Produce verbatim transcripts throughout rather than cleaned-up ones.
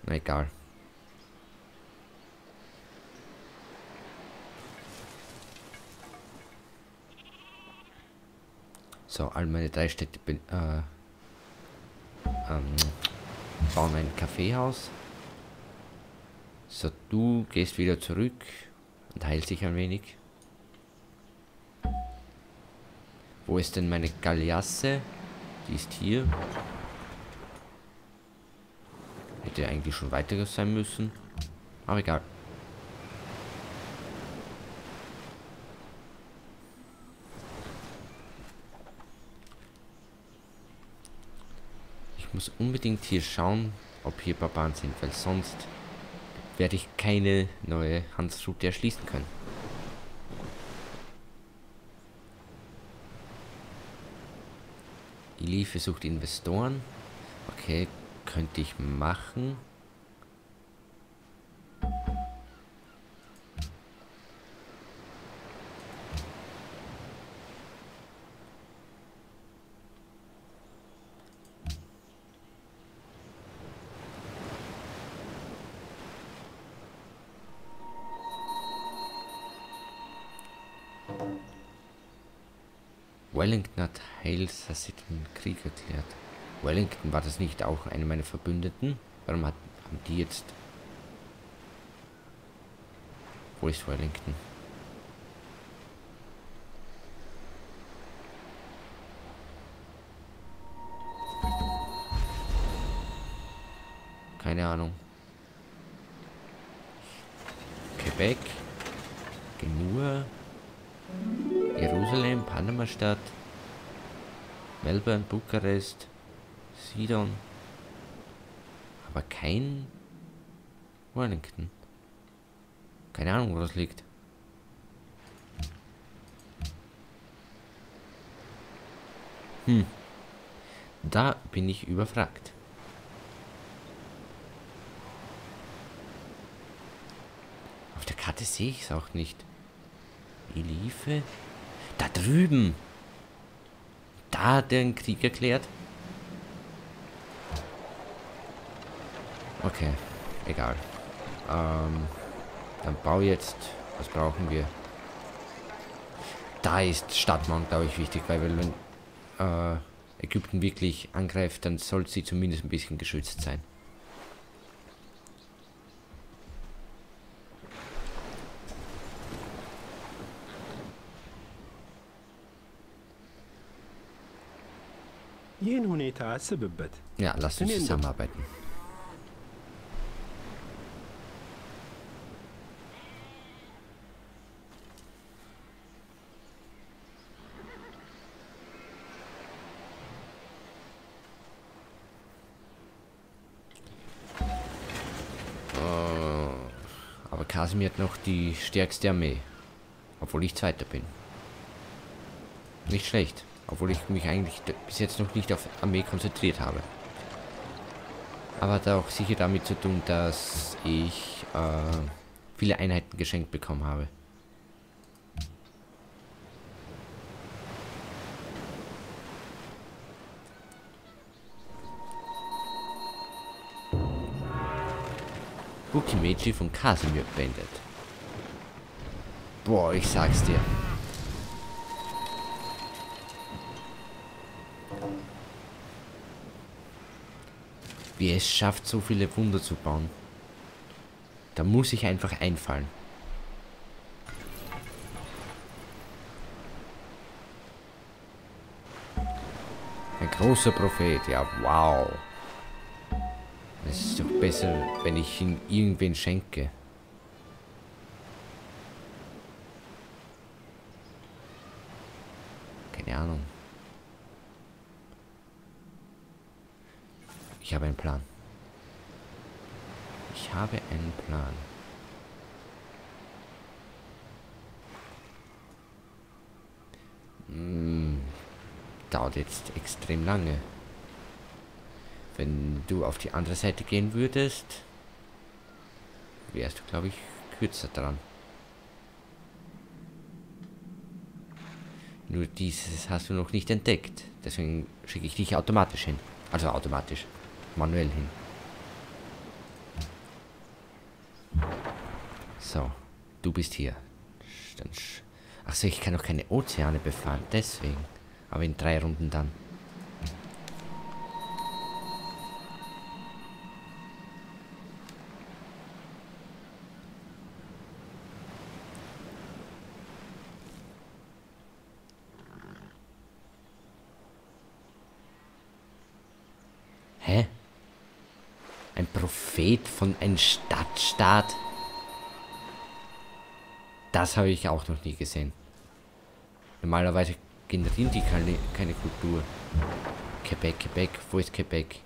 Na egal. So, all meine drei Städte bin, äh, ähm, bauen ein Kaffeehaus. So, du gehst wieder zurück und heilst dich ein wenig. Wo ist denn meine Galeasse? Die ist hier. Hätte eigentlich schon weiter sein müssen. Aber egal. Ich muss unbedingt hier schauen, ob hier Barbaren sind, weil sonst werde ich keine neue Handelsroute erschließen können. Ilife sucht Investoren. Okay, könnte ich machen. Wellington hat Hales den Krieg erklärt. Wellington, war das nicht auch eine meiner Verbündeten? Warum hat, haben die jetzt... Wo ist Wellington? Keine Ahnung. Quebec, Genua, Jerusalem, Panama-Stadt, Melbourne, Bukarest, Sidon, aber kein Wellington. Keine Ahnung, wo das liegt. Hm, da bin ich überfragt. Auf der Karte sehe ich es auch nicht. Ilife? Da drüben! Da hat er den Krieg erklärt. Okay, egal. Ähm, dann bau jetzt. Was brauchen wir? Da ist Stadtmauern, glaube ich, wichtig, weil wenn äh, Ägypten wirklich angreift, dann soll sie zumindest ein bisschen geschützt sein. Ja, lasst uns zusammenarbeiten. Uh, aber Kasimir hat noch die stärkste Armee. Obwohl ich Zweiter bin. Nicht schlecht. Obwohl ich mich eigentlich bis jetzt noch nicht auf Armee konzentriert habe. Aber hat auch sicher damit zu tun, dass ich äh, viele Einheiten geschenkt bekommen habe. Bukimeji von Kasimir beendet. Boah, ich sag's dir. Wie es schafft, so viele Wunder zu bauen. Da muss ich einfach einfallen. Ein großer Prophet, ja, wow. Es ist doch besser, wenn ich ihn irgendwen schenke. Keine Ahnung. Ich habe einen Plan. Ich habe einen Plan. Hm, dauert jetzt extrem lange. Wenn du auf die andere Seite gehen würdest, wärst du, glaube ich, kürzer dran. Nur dieses hast du noch nicht entdeckt. Deswegen schicke ich dich automatisch hin. Also automatisch. Manuell hin. So, du bist hier. Dann sch Achso, ich kann noch keine Ozeane befahren, deswegen. Aber in drei Runden dann. Hä? Ein Prophet von einem Stadtstaat? Das habe ich auch noch nie gesehen. Normalerweise generieren die keine, keine Kultur. Quebec, Quebec, wo ist Quebec?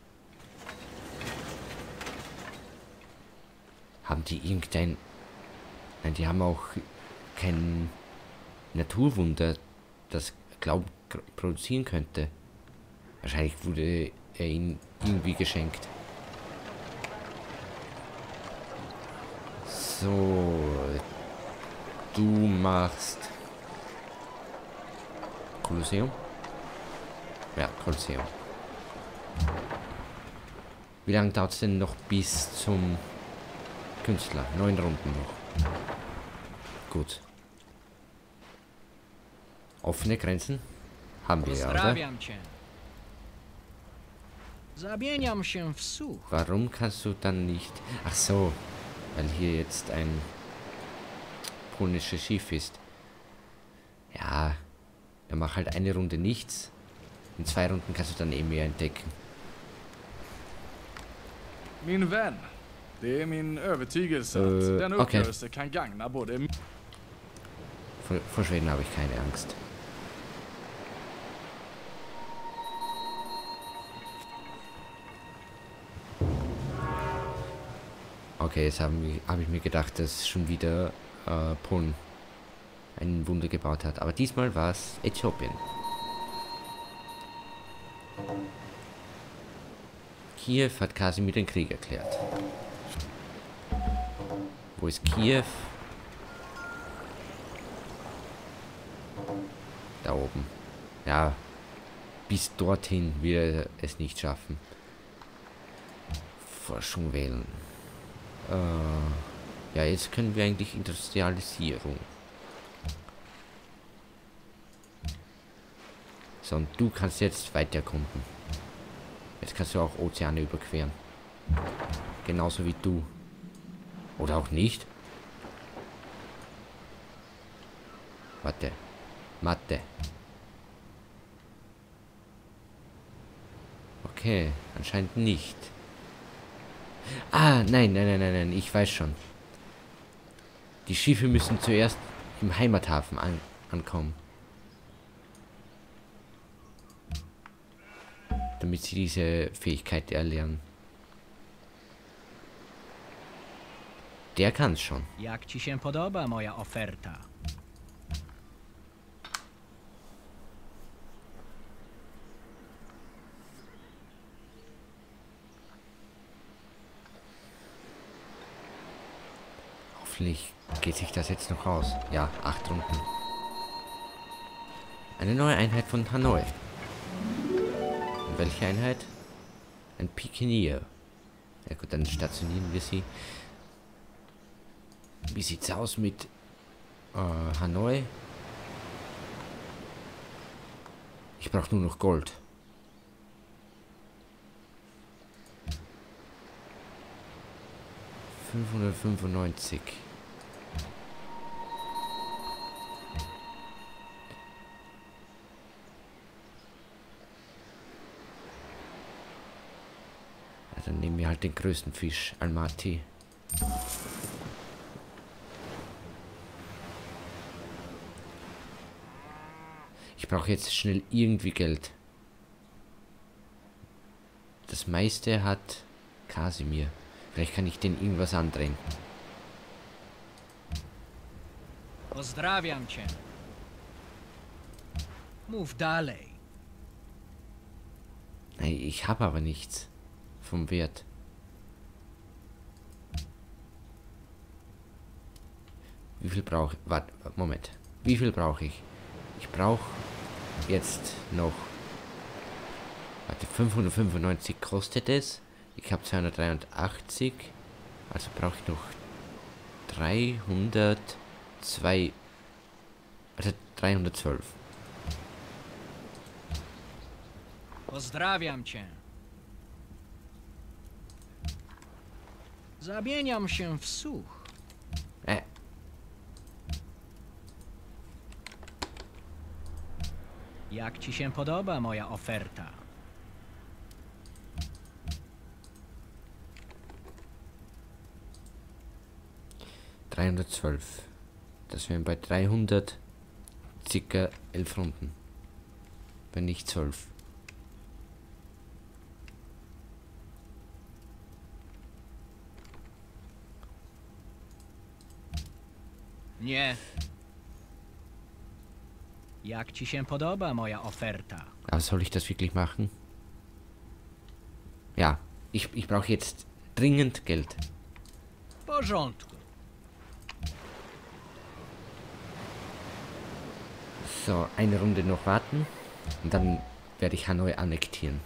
Haben die irgendein... Nein, die haben auch kein Naturwunder, das Glauben produzieren könnte. Wahrscheinlich wurde er ihnen irgendwie geschenkt. So... Du machst... Kolosseum? Ja, Kolosseum. Wie lange dauert es denn noch bis zum Künstler? Neun Runden noch. Gut. Offene Grenzen? Haben wir ja, oder? Zamieniam się w słuch. Warum kannst du dann nicht... Ach so, weil hier jetzt ein polnisches Schiff ist. Ja, dann mach halt eine Runde nichts. In zwei Runden kannst du dann eh mehr entdecken. Min vän, det är min övertygelse Uh, att den okay. uppgörelse kan gagna både... Vor, vor Schweden habe ich keine Angst. Okay, jetzt habe hab ich mir gedacht, dass schon wieder äh, Polen ein Wunder gebaut hat. Aber diesmal war es Äthiopien. Kiew hat Kasimir den Krieg erklärt. Wo ist Kiew? Da oben. Ja, bis dorthin wird er es nicht schaffen. Forschung wählen. Äh, ja, jetzt können wir eigentlich Industrialisierung. So, und du kannst jetzt weiter erkunden. Jetzt kannst du auch Ozeane überqueren. Genauso wie du. Oder auch nicht. Warte. Mathe. Okay, anscheinend nicht. Ah, nein, nein, nein, nein, nein, ich weiß schon. Die Schiffe müssen zuerst im Heimathafen an ankommen. Damit sie diese Fähigkeit erlernen. Der kann's schon. Jak ci się podoba moja oferta? Hoffentlich geht sich das jetzt noch aus. Ja, acht Runden. Eine neue Einheit von Hanoi. Und welche Einheit? Ein Pikenier. Ja gut, dann stationieren wir sie. Wie sieht's aus mit äh, Hanoi? Ich brauche nur noch Gold. fünfhundertfünfundneunzig. Ja, dann nehmen wir halt den größten Fisch, Almaty. Ich brauche jetzt schnell irgendwie Geld. Das meiste hat Kasimir. Vielleicht kann ich den irgendwas andrehen. Pozdrawiam cię. Mów dalej. Nein, ich habe aber nichts vom Wert. Wie viel brauche ich? Warte, Moment. Wie viel brauche ich? Ich brauche jetzt noch... Warte, fünfhundertfünfundneunzig kostet es. Ich habe zweihundertdreiundachtzig. Also brauche ich noch dreihundertzwei. Also dreihundertzwölf. Pozdrawiam cię. Zamieniam się w słuch. Äh. Jak ci się podoba moja oferta? dreihundertzwölf. Das wären bei dreihundert circa elf Runden. Wenn nicht zwölf. Nie. Jak ci się podoba moja oferta? Aber soll ich das wirklich machen? Ja, ich, ich brauche jetzt dringend Geld. W porządku. So, eine Runde noch warten und dann werde ich Hanoi annektieren.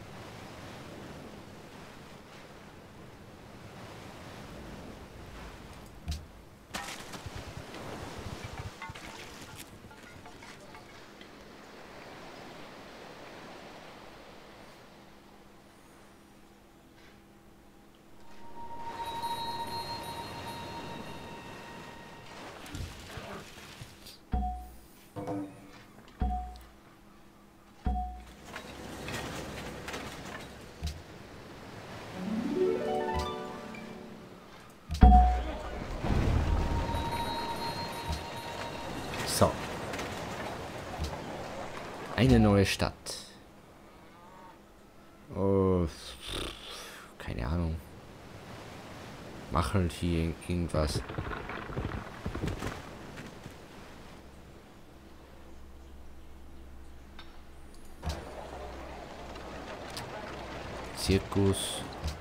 So. Eine neue Stadt. Oh, keine Ahnung. Mach halt hier irgendwas. Zirkus.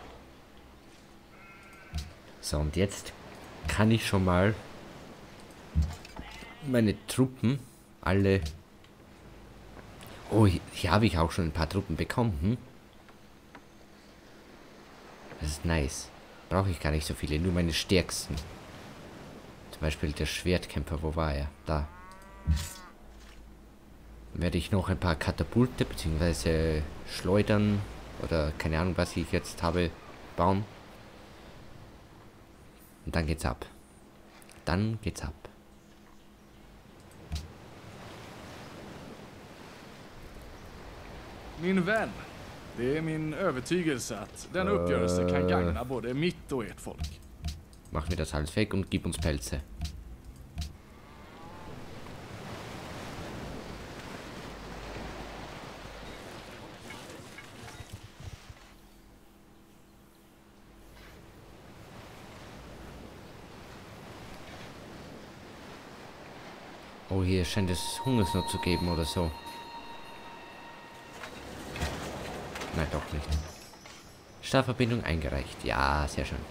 So, und jetzt kann ich schon mal meine Truppen alle... Oh, hier habe ich auch schon ein paar Truppen bekommen. Hm? Das ist nice. Brauche ich gar nicht so viele, nur meine stärksten. Zum Beispiel der Schwertkämpfer, wo war er? Da. Dann werde ich noch ein paar Katapulte bzw. Schleudern oder keine Ahnung, was ich jetzt habe, bauen. Und dann geht's ab. Dann geht's ab. Min vän, det är min övertygelse att denna uppgörelse kan gagna både mitt och ert folk. Mach mir das alles weg und gib uns Pelze. Oh, hier scheint es Hungersnot zu geben oder so. Nein, doch nicht. Startverbindung eingereicht. Ja, sehr schön.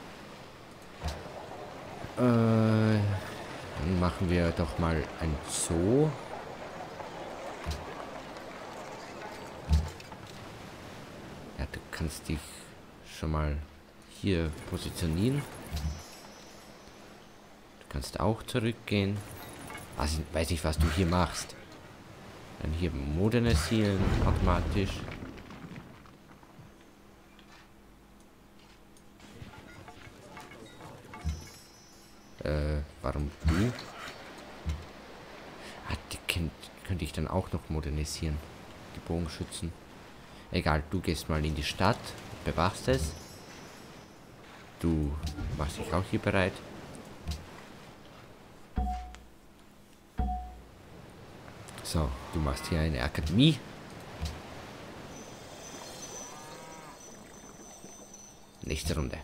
Äh, dann machen wir doch mal ein Zoo. Ja, du kannst dich schon mal hier positionieren. Du kannst auch zurückgehen. Also, ich weiß nicht, was du hier machst. Dann hier modernisieren automatisch. Äh, warum du? Ah, die könnt, könnte ich dann auch noch modernisieren. Die Bogenschützen. Egal, du gehst mal in die Stadt, bewachst es. Du machst dich auch hier bereit. So, du machst hier eine Akademie. Nächste Runde.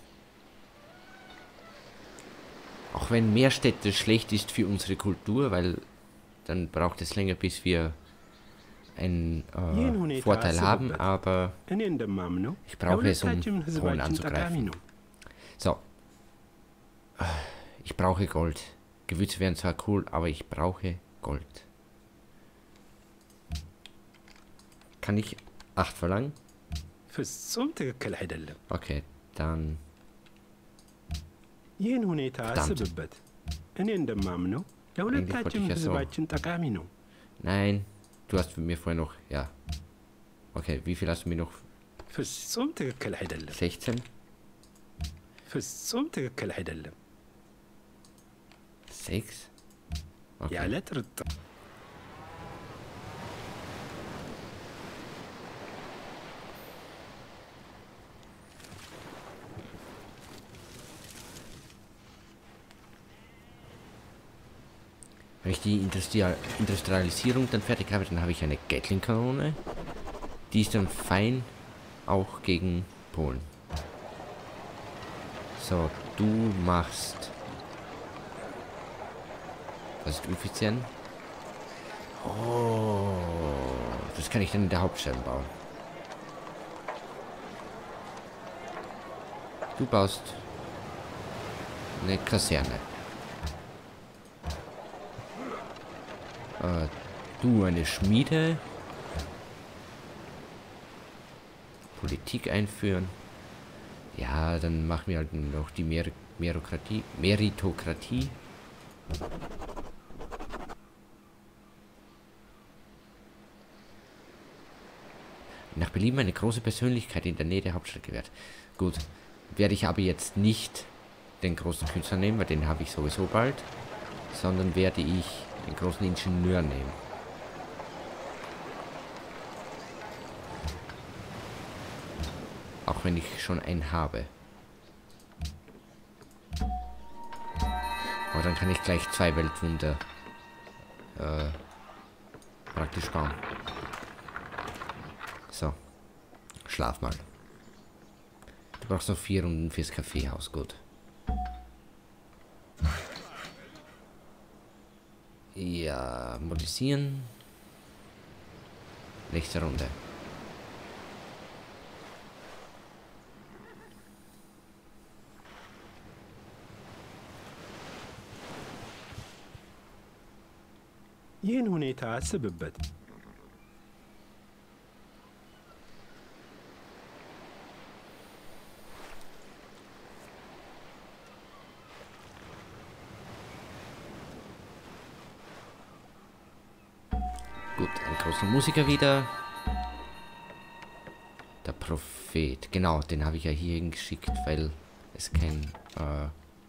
Auch wenn mehr Städte schlecht ist für unsere Kultur, weil dann braucht es länger, bis wir einen äh, Vorteil haben, aber ich brauche es, um Polen anzugreifen. So. Ich brauche Gold. Gewürze wären zwar cool, aber ich brauche Gold. Kann ich acht verlangen? Okay, dann... ይህን ሁኔታ አስብበት። እኔ እንደማምነው ለሁለታችን ህዝባችን ጠቃሚ ነው። Nein, du hast mir vorher noch, ja. Okay, wie viel hast du mir noch? ፍጹም ትክክል አይደለም። sechzehn? ፍጹም ትክክል አይደለም። sechs? Okay. ያለ ጥርጥር Wenn ich die Industri- Industrialisierung dann fertig habe, dann habe ich eine Gatling-Kanone. Die ist dann fein auch gegen Polen. So, du machst... Was ist effizient? Oh, das kann ich dann in der Hauptstadt bauen. Du baust eine Kaserne. Äh, du eine Schmiede. Politik einführen. Ja, dann machen wir halt noch die Mer Merokratie, Meritokratie. Nach Belieben eine große Persönlichkeit in der Nähe der Hauptstadt gewährt. Gut, werde ich aber jetzt nicht den großen Künstler nehmen, weil den habe ich sowieso bald, sondern werde ich den großen Ingenieur nehmen. Auch wenn ich schon einen habe. Aber dann kann ich gleich zwei Weltwunder äh, praktisch bauen. So. Schlaf mal. Du brauchst noch vier Runden fürs Kaffeehaus. Gut. Ja, modisieren. Nächste Runde. ይህን ሁኔታ አስብበት። Gut, ein großer Musiker wieder. Der Prophet. Genau, den habe ich ja hier hingeschickt, weil es keinen äh,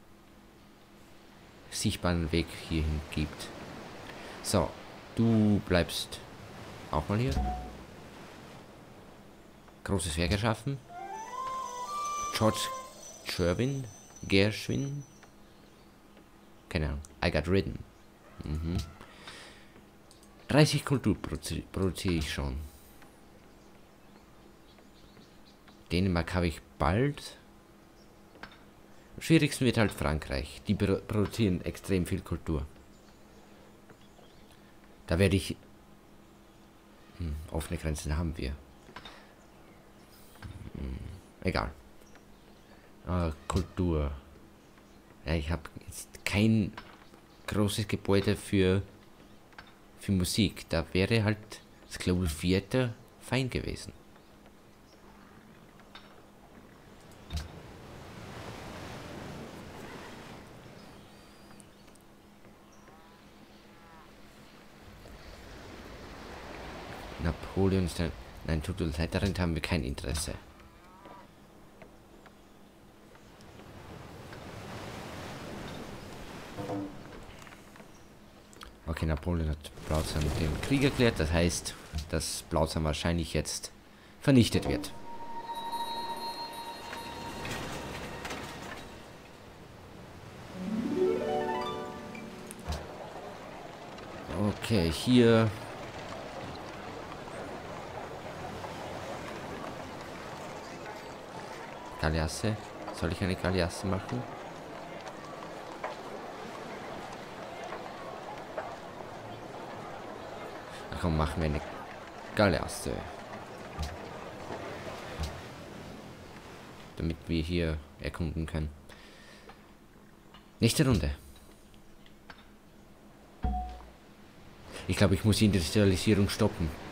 sichtbaren Weg hierhin gibt. So, du bleibst auch mal hier. Großes Werk erschaffen. George Gerwin. Gershwin. Keine Ahnung. I got ridden. Mhm. dreißig Kultur produzi produziere ich schon. Dänemark habe ich bald. Am schwierigsten wird halt Frankreich. Die pro produzieren extrem viel Kultur. Da werde ich... Hm, offene Grenzen haben wir. Hm, egal. Äh, Kultur. Ja, ich habe jetzt kein großes Gebäude für... für Musik. Da wäre halt das Klavier fein gewesen. Napoleon ist ein... Nein, tut uns leid, darin haben wir kein Interesse. Okay, Napoleon hat Blauzahn den Krieg erklärt. Das heißt, dass Blauzahn wahrscheinlich jetzt vernichtet wird. Okay, hier... Galeasse. Soll ich eine Galeasse machen? Ach komm, machen wir eine Galeasse. Damit wir hier erkunden können. Nächste Runde. Ich glaube, ich muss die Industrialisierung stoppen.